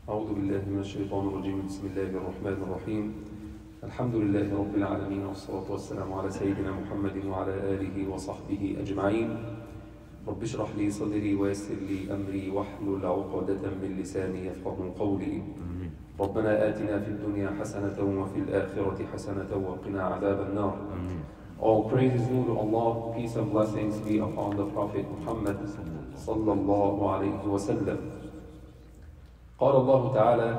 أعوذ بالله من الشيطان الرجيم. بسم الله الرحمن الرحيم. الحمد لله رب العالمين، والصلاة والسلام على سيدنا محمد وعلى آله وصحبه أجمعين. رب اشرح لي صدري ويسر لي أمري واحلل عقدة من لساني يفقهوا قولي. ربنا آتنا في الدنيا حسنة وفي الآخرة حسنة وقنا عذاب النار. All praise is due to Allah, peace and blessings be upon the Prophet Muhammad sallallahu alayhi wa sallam. قال الله تعالى: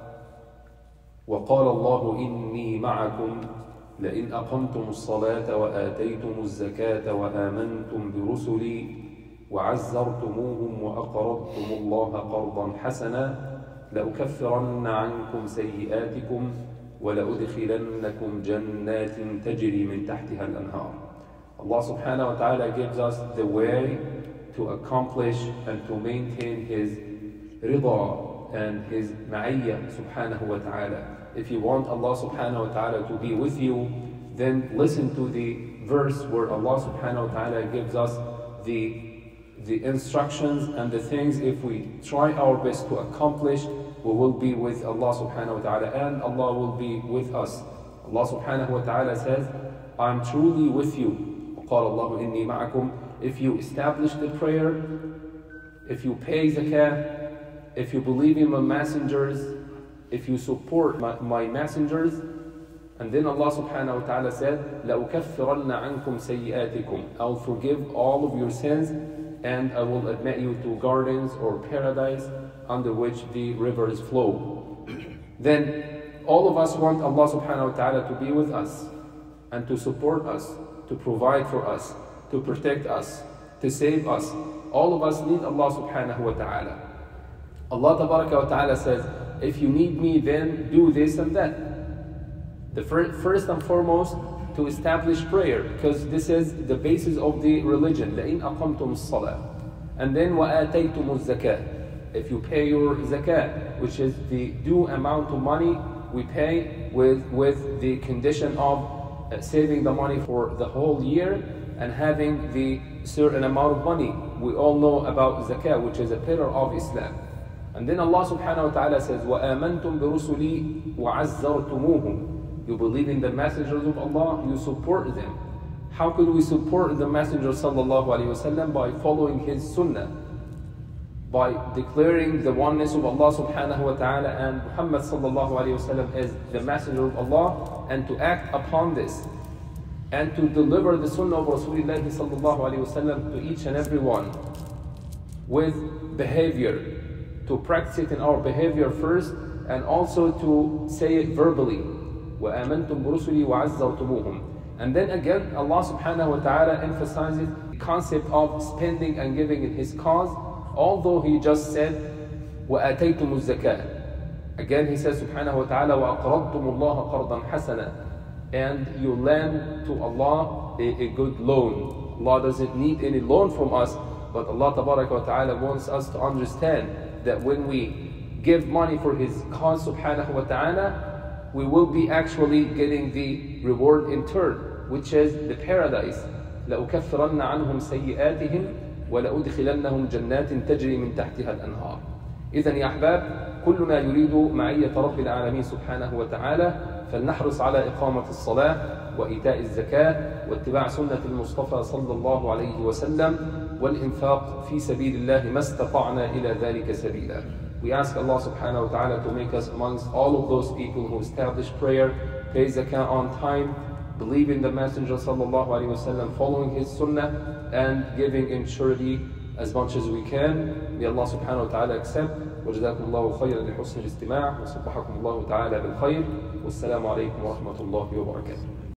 وقال الله إني معكم لئن أقمتم الصلاة وآتيتم الزكاة وآمنتم برسلي وعزرتموهم وأقرضتم الله قرضا حسنا لأكفرن عنكم سيئاتكم ولأدخلنكم جنات تجري من تحتها الأنهار. Allah subhanahu wa ta'ala gives us the way to accomplish and to maintain His rida and His ma'iyya subhanahu wa ta'ala. If you want Allah subhanahu wa ta'ala to be with you, then listen to the verse where Allah subhanahu wa ta'ala gives us the instructions and the things if we try our best to accomplish, we will be with Allah subhanahu wa ta'ala and Allah will be with us. Allah subhanahu wa ta'ala says, I'm truly with you. وقال الله إني معكم. If you establish the prayer, if you pay zakah, if you believe in my messengers, if you support my messengers, and then Allah subhanahu wa ta'ala said, لَأُكَفِّرَنَّ عَنْكُمْ سَيِّئَاتِكُمْ. I'll forgive all of your sins and I will admit you to gardens or paradise under which the rivers flow. Then all of us want Allah subhanahu wa ta'ala to be with us and to support us, to provide for us, to protect us, to save us. All of us need Allah subhanahu wa ta'ala. Allah tabaraka wa ta'ala says, if you need me, then do this and that. The first and foremost, to establish prayer, because this is the basis of the religion. لَإِنْ أَقَمْتُمُ الصَّلَاةِ. And then وَآتَيْتُمُ الزَّكَاةِ. If you pay your zakah, which is the due amount of money we pay with the condition of saving the money for the whole year and having the certain amount of money. We all know about zakah, which is a pillar of Islam. And then Allah subhanahu wa ta'ala says, وَآمَنْتُمْ بِرُسُلِي وَعَزَّرْتُمُوهُمْ. You believe in the messengers of Allah, you support them. How could we support the Messenger sallallahu alayhi wa sallam? By following his sunnah, by declaring the oneness of Allah subhanahu wa ta'ala and Muhammad sallallahu alayhi wa sallam as the messenger of Allah, and to act upon this and to deliver the sunnah of Rasulullah sallallahu alayhi wa sallam to each and every one with behavior, to practice it in our behavior first and also to say it verbally. وَآمَنْتُمْ بِرُسُلِي وَعَزَّرْتُمُوهُمْ. And then again Allah subhanahu wa ta'ala emphasizes the concept of spending and giving in His cause, although He just said وَآتَيْتُمُ الزَّكَاةِ. Again He says subhanahu wa ta'ala وَأَقْرَضْتُمُ اللَّهَ قَرْضًا حَسَنًا. And you lend to Allah a good loan. Allah doesn't need any loan from us, but Allah tabaraka wa ta'ala wants us to understand that when we give money for His cause subhanahu wa ta'ala, we will be actually getting the reward in turn, which is the paradise. لَأُكَفِّرَنَّ عَنْهُمْ سَيِّئَاتِهِمْ وَلَأُدْخِلَنَّهُمْ جَنَّاتٍ تَجْرِي مِنْ تَحْتِهَا الْأَنْهَارِ. إذن يا أحباب، كلنا يريد معية رب العالمين سبحانه وتعالى، فلنحرص على إقامة الصلاة وإيتاء الزكاة واتباع سنة المصطفى صلى الله عليه وسلم والإنفاق في سبيل الله ما استطعنا إلى ذلك سبيلا. We ask Allah subhanahu wa ta'ala to make us amongst all of those people who establish prayer, pay zakah on time, believe in the Messenger sallallahu alayhi wa sallam, following his sunnah, and giving in charity as much as we can. May Allah subhanahu wa ta'ala accept. وجزاكم الله خيرا لحسن الاستماع وصبحكم الله تعالى بالخير والسلام عليكم ورحمة الله وبركاته.